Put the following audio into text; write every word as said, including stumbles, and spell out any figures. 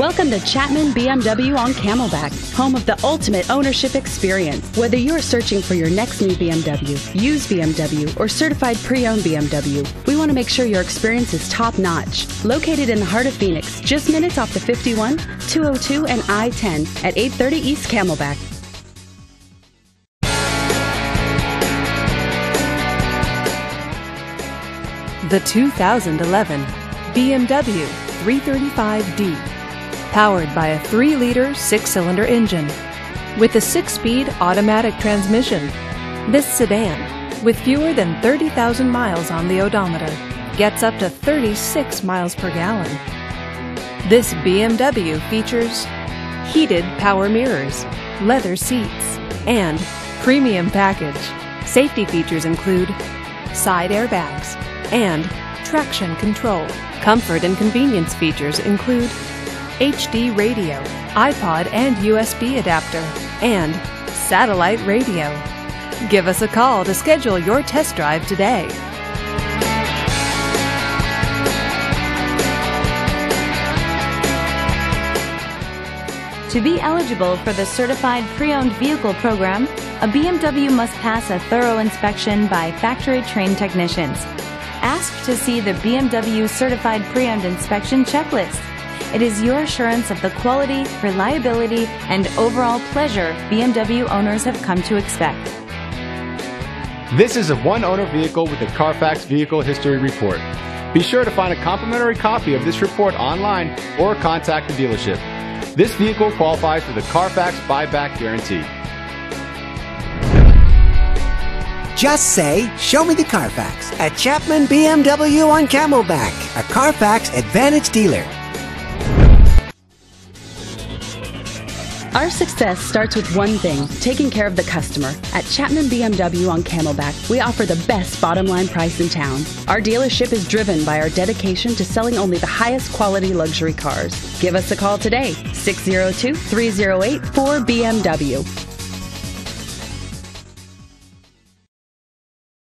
Welcome to Chapman B M W on Camelback, home of the ultimate ownership experience. Whether you're searching for your next new B M W, used B M W, or certified pre-owned B M W, we want to make sure your experience is top-notch. Located in the heart of Phoenix, just minutes off the fifty-one, two oh two, and I ten at eight thirty East Camelback. The two thousand eleven B M W three thirty-five D, powered by a three liter six-cylinder engine with a six-speed automatic transmission. This sedan, with fewer than thirty thousand miles on the odometer, gets up to thirty-six miles per gallon. This B M W features heated power mirrors, leather seats, and premium package. Safety features include side airbags and traction control. Comfort and convenience features include H D radio, iPod and U S B adapter, and satellite radio. Give us a call to schedule your test drive today. To be eligible for the Certified Pre-Owned Vehicle Program, a B M W must pass a thorough inspection by factory-trained technicians. Ask to see the B M W Certified Pre-Owned Inspection Checklist. It is your assurance of the quality, reliability, and overall pleasure B M W owners have come to expect. This is a one-owner vehicle with a Carfax Vehicle History Report. Be sure to find a complimentary copy of this report online or contact the dealership. This vehicle qualifies for the Carfax Buyback Guarantee. Just say, "Show me the Carfax" at Chapman B M W on Camelback, a Carfax Advantage dealer. Our success starts with one thing, taking care of the customer. At Chapman B M W on Camelback, we offer the best bottom line price in town. Our dealership is driven by our dedication to selling only the highest quality luxury cars. Give us a call today, six oh two, three oh eight, four B M W.